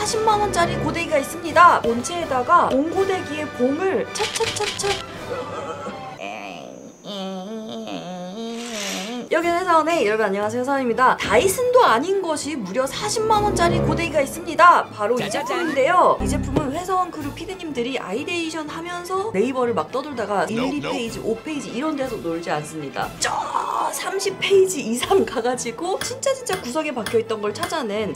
40만원짜리 고데기가 있습니다. 본체에다가 온고데기의 봉을 차차차차 여기는 회사원의 여러분 안녕하세요, 서원입니다. 다이슨도 아닌 것이 무려 40만원짜리 고데기가 있습니다. 바로 이 제품인데요. 이 제품은 회사원 크루 피디님들이 아이데이션 하면서 네이버를 막 떠돌다가 1, 2페이지, 5페이지 이런 데서 놀지 않습니다. 저 30페이지 이상 가가지고 진짜 구석에 박혀있던 걸 찾아낸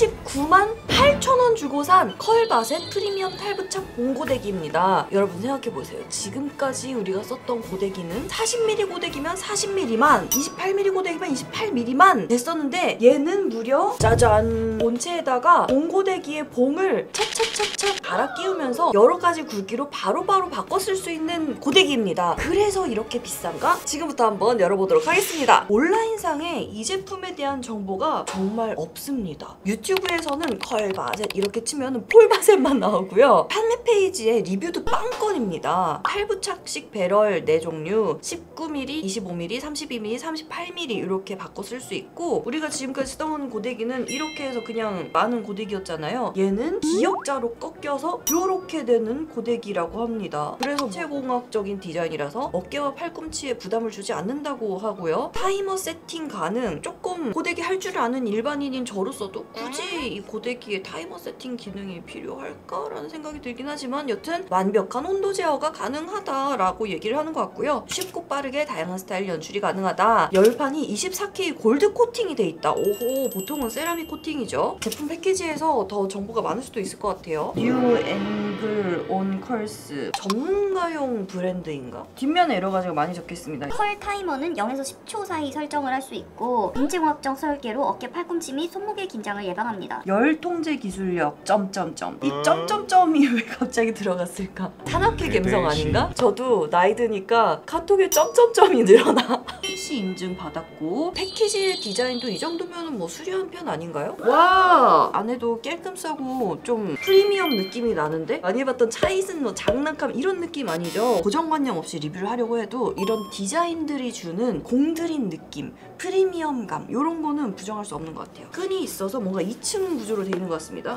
39만 8천원 주고 산 컬바셋 프리미엄 탈부착 봉고데기입니다. 여러분 생각해보세요. 지금까지 우리가 썼던 고데기는 40mm 고데기면 40mm만, 28mm 고데기면 28mm만 됐었는데 얘는 무려 짜잔! 본체에다가 봉고데기의 봉을 차차차차 갈아 끼우면서 여러가지 굵기로 바로바로 바꿔 쓸 수 있는 고데기입니다. 그래서 이렇게 비싼가? 지금부터 한번 열어보도록 하겠습니다. 온라인상에 이 제품에 대한 정보가 정말 없습니다. 유튜브에서는 컬바셋 이렇게 치면 폴바셋만 나오고요. 판매 페이지에 리뷰도 빵건입니다. 탈부착식 배럴 4종류 19mm, 25mm, 32mm, 38mm 이렇게 바꿔 쓸 수 있고, 우리가 지금까지 쓰던 고데기는 이렇게 해서 그냥 많은 고데기였잖아요. 얘는 기역자로 꺾여서 이렇게 되는 고데기라고 합니다. 그래서 체공학적인 디자인이라서 어깨와 팔꿈치에 부담을 주지 않는다고 하고요. 타이머 세팅 가능. 조금 고데기 할 줄 아는 일반인인 저로서도 굳이 이 고데기에 타이머 세팅 기능이 필요할까라는 생각이 들긴 하지만 여튼 완벽한 온도 제어가 가능하다라고 얘기를 하는 것 같고요. 쉽고 빠르게 다양한 스타일 연출이 가능하다. 열판이 24K 골드 코팅이 돼 있다. 오호, 보통은 세라믹 코팅이죠. 제품 패키지에서 더 정보가 많을 수도 있을 것 같아요. 뉴 앵글 온 컬스 전문가용 브랜드인가? 뒷면에 여러 가지가 많이 적혀있습니다. 컬 타이머는 0에서 10초 사이 설정을 할 수 있고 인체공학적 설계로 어깨, 팔꿈치 및 손목의 긴장을 예방합니다. 열 통제 기술력 점점점. 이 점점점이 왜 갑자기 들어갔을까? 산악회 감성 아닌가? 저도 나이 드니까 카톡에 점점점이 늘어나. PC 인증 받았고 패키지 디자인도 이 정도면 뭐 수려한 편 아닌가요? 와! 안에도 깔끔싸고 좀 프리미엄 느낌이 나는데? 많이 봤던 차이슨 뭐 장난감 이런 느낌 아니죠? 고정관념 없이 리뷰를 하려고 해도 이런 디자인들이 주는 공들인 느낌, 프리미엄감 이런 거는 부정할 수 없는 것 같아요. 끈이 있어서 뭔가 2층 구조로 되어 있는 것 같습니다.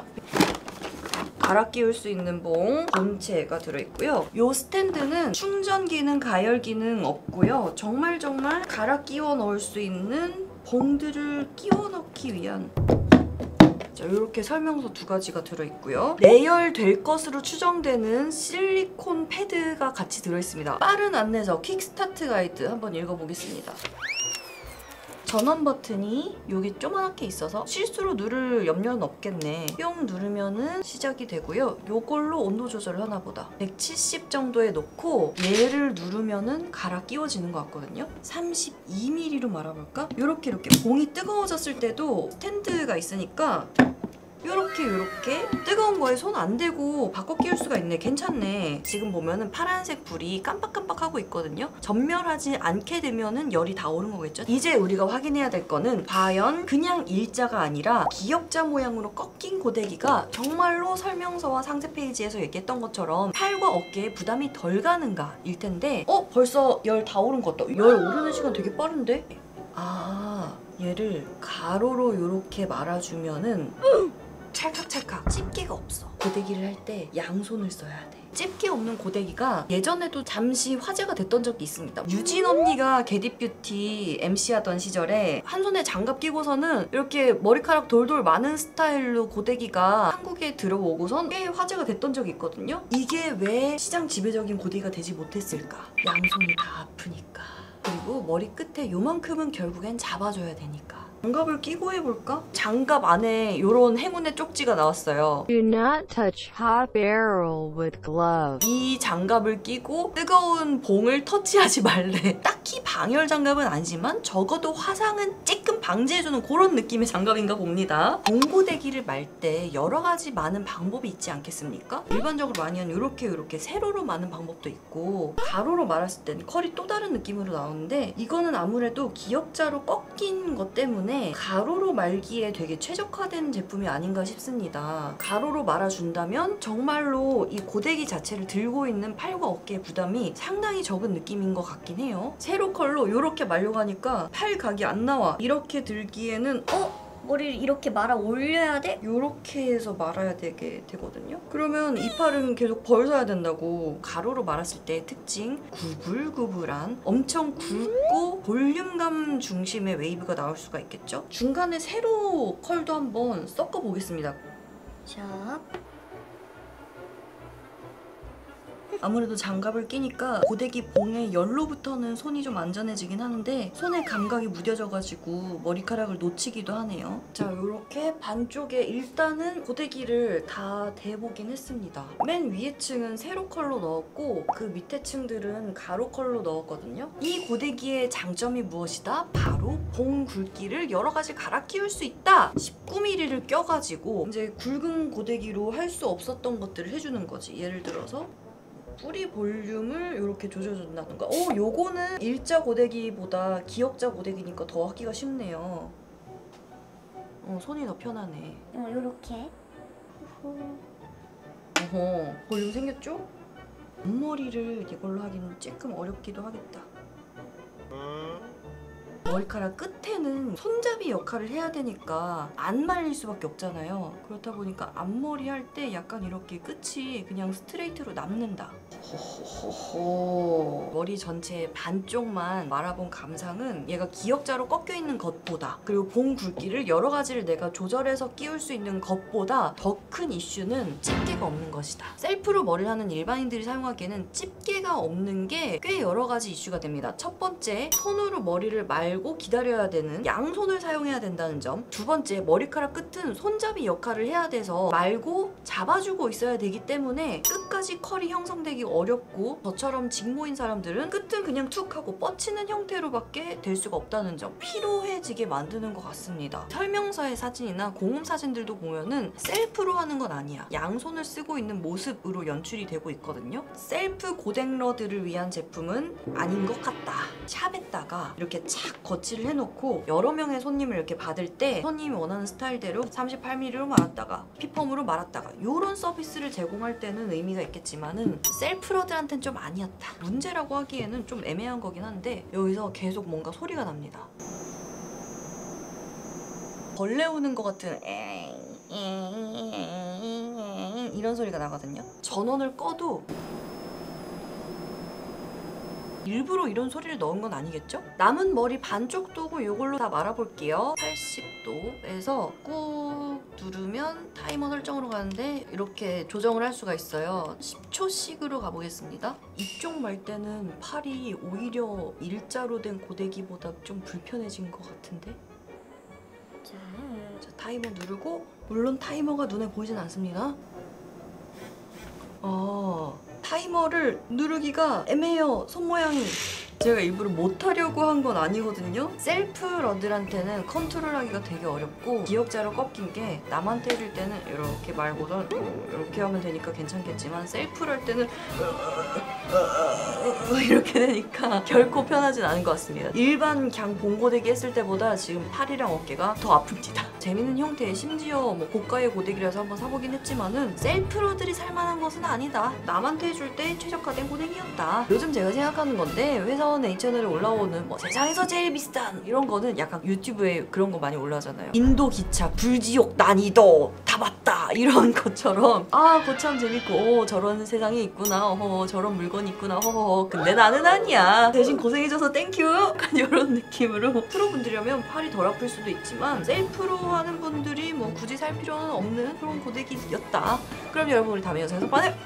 갈아 끼울 수 있는 봉 본체가 들어있고요. 이 스탠드는 충전 기능, 가열 기능 없고요. 정말 갈아 끼워 넣을 수 있는 봉들을 끼워 넣기 위한 자, 이렇게 설명서 2가지가 들어있고요. 내열될 것으로 추정되는 실리콘 패드가 같이 들어있습니다. 빠른 안내서 퀵스타트 가이드 한번 읽어보겠습니다. 전원 버튼이 여기 조그맣게 있어서 실수로 누를 염려는 없겠네. 뿅 누르면은 시작이 되고요. 요걸로 온도 조절을 하나 보다. 170 정도에 놓고 얘를 누르면은 갈아 끼워지는 것 같거든요. 32mm로 말아볼까? 이렇게 봉이 뜨거워졌을 때도 스탠드가 있으니까 요렇게 뜨거운 거에 손 안 대고 바꿔 끼울 수가 있네. 괜찮네. 지금 보면은 파란색 불이 깜빡깜빡하고 있거든요. 전멸하지 않게 되면은 열이 다 오른 거겠죠? 이제 우리가 확인해야 될 거는 과연 그냥 일자가 아니라 기역자 모양으로 꺾인 고데기가 정말로 설명서와 상세 페이지에서 얘기했던 것처럼 팔과 어깨에 부담이 덜 가는가 일 텐데 벌써 열 다 오른 것 같다. 열 오르는 시간 되게 빠른데? 얘를 가로로 요렇게 말아주면은 찰칵찰칵 집게가 없어. 고데기를 할 때 양손을 써야 돼. 집게 없는 고데기가 예전에도 잠시 화제가 됐던 적이 있습니다. 유진 언니가 게디뷰티 MC 하던 시절에 한 손에 장갑 끼고서는 이렇게 머리카락 돌돌 많은 스타일로 고데기가 한국에 들어오고선 꽤 화제가 됐던 적이 있거든요. 이게 왜 시장 지배적인 고데기가 되지 못했을까? 양손이 다 아프니까. 그리고 머리 끝에 요만큼은 결국엔 잡아줘야 되니까. 장갑을 끼고 해볼까? 장갑 안에 이런 행운의 쪽지가 나왔어요. Do not touch hot barrel with glove. 이 장갑을 끼고 뜨거운 봉을 터치하지 말래. 딱히 방열 장갑은 아니지만 적어도 화상은 쬐끔 방지해주는 그런 느낌의 장갑인가 봅니다. 봉고데기를 말 때 여러 가지 많은 방법이 있지 않겠습니까? 일반적으로 많이 하는 이렇게 세로로 마는 방법도 있고 가로로 말았을 땐 컬이 또 다른 느낌으로 나오는데 이거는 아무래도 기역자로 꺾인 것 때문에 가로로 말기에 되게 최적화된 제품이 아닌가 싶습니다. 가로로 말아준다면 정말로 이 고데기 자체를 들고 있는 팔과 어깨의 부담이 상당히 적은 느낌인 것 같긴 해요. 세로 컬로 이렇게 말려고 하니까 팔 각이 안 나와. 이렇게 들기에는 머리를 이렇게 말아 올려야 돼? 요렇게 해서 말아야 되거든요. 그러면 이빨은 계속 벌서야 된다고. 가로로 말았을 때 특징, 구불구불한 엄청 굵고 볼륨감 중심의 웨이브가 나올 수가 있겠죠. 중간에 세로 컬도 한번 섞어 보겠습니다. 자, 아무래도 장갑을 끼니까 고데기 봉의 열로부터는 손이 좀 안전해지긴 하는데 손에 감각이 무뎌져가지고 머리카락을 놓치기도 하네요. 자, 이렇게 반쪽에 일단은 고데기를 다 대보긴 했습니다. 맨 위에 층은 세로 컬로 넣었고 그 밑에 층들은 가로 컬로 넣었거든요. 이 고데기의 장점이 무엇이다? 바로 봉 굵기를 여러 가지 갈아 끼울 수 있다. 19mm를 껴가지고 이제 굵은 고데기로 할 수 없었던 것들을 해주는 거지. 예를 들어서 뿌리 볼륨을 이렇게 조져준다던가. 요거는 일자 고데기보다 기역자 고데기니까 더 하기가 쉽네요. 손이 더 편하네. 요렇게. 어허, 볼륨 생겼죠? 앞머리를 이걸로 하기는 조금 어렵기도 하겠다. 머리카락 끝에는 손잡이 역할을 해야 되니까 안 말릴 수밖에 없잖아요. 그렇다 보니까 앞머리 할 때 약간 이렇게 끝이 그냥 스트레이트로 남는다. 호호호호. 머리 전체 반쪽만 말아본 감상은 얘가 기역자로 꺾여있는 것보다, 그리고 봉 굵기를 여러 가지를 내가 조절해서 끼울 수 있는 것보다 더 큰 이슈는 집게가 없는 것이다. 셀프로 머리를 하는 일반인들이 사용하기에는 집게가 없는 게 꽤 여러 가지 이슈가 됩니다. 첫 번째, 손으로 머리를 말고 기다려야 되는, 양손을 사용해야 된다는 점. 두 번째, 머리카락 끝은 손잡이 역할을 해야 돼서 말고 잡아주고 있어야 되기 때문에 끝까지 컬이 형성되기 어렵고, 저처럼 직모인 사람들은 끝은 그냥 툭 하고 뻗치는 형태로밖에 될 수가 없다는 점. 피로해지게 만드는 것 같습니다. 설명서의 사진이나 공홈 사진들도 보면은 셀프로 하는 건 아니야. 양손을 쓰고 있는 모습으로 연출이 되고 있거든요. 셀프 고데기러들을 위한 제품은 아닌 것 같다. 샵에다가 이렇게 착 거치를 해놓고 여러 명의 손님을 이렇게 받을 때 손님이 원하는 스타일대로 38mm로 말았다가 피펌으로 말았다가 이런 서비스를 제공할 때는 의미가 있겠지만은 셀프러들한테는 좀 아니었다. 문제라고 하기에는 좀 애매한 거긴 한데 여기서 계속 뭔가 소리가 납니다. 벌레 우는 것 같은 이런 소리가 나거든요. 전원을 꺼도 일부러 이런 소리를 넣은 건 아니겠죠? 남은 머리 반쪽 도구 이걸로 다 말아볼게요. 80도에서 꾹 누르면 타이머 설정으로 가는데 이렇게 조정을 할 수가 있어요. 10초씩으로 가보겠습니다. 이쪽 말 때는 팔이 오히려 일자로 된 고데기보다 좀 불편해진 것 같은데? 자, 타이머 누르고, 물론 타이머가 눈에 보이진 않습니다. 타이머를 누르기가 애매해요, 손 모양이. 제가 일부러 못하려고 한 건 아니거든요. 셀프러들한테는 컨트롤하기가 되게 어렵고 기역자로 꺾인 게 남한테 해줄 때는 이렇게 말고선 이렇게 하면 되니까 괜찮겠지만 셀프를 할 때는 이렇게 되니까 결코 편하진 않은 것 같습니다. 일반 그냥 봉고데기 했을 때보다 지금 팔이랑 어깨가 더 아픕니다. 재밌는 형태에 심지어 뭐 고가의 고데기라서 한번 사보긴 했지만은 셀프러들이 살만한 것은 아니다. 남한테 해줄 때 최적화된 고데기였다. 요즘 제가 생각하는 건데 회사원 A채널에 올라오는 뭐 세상에서 제일 비슷한 이런 거는 약간 유튜브에 그런 거 많이 올라오잖아요. 인도 기차, 불지옥 난이도 다 봤다 이런 것처럼 거참 재밌고 저런 세상이 있구나, 저런 물건이 있구나, 근데 나는 아니야, 대신 고생해줘서 땡큐 약간 이런 느낌으로 프로분들이라면 팔이 덜 아플 수도 있지만 셀프로 하는 분들이 뭐 굳이 살 필요는 없는 그런 고데기였다. 그럼 여러분 우리 다음에 영상에서 봐요.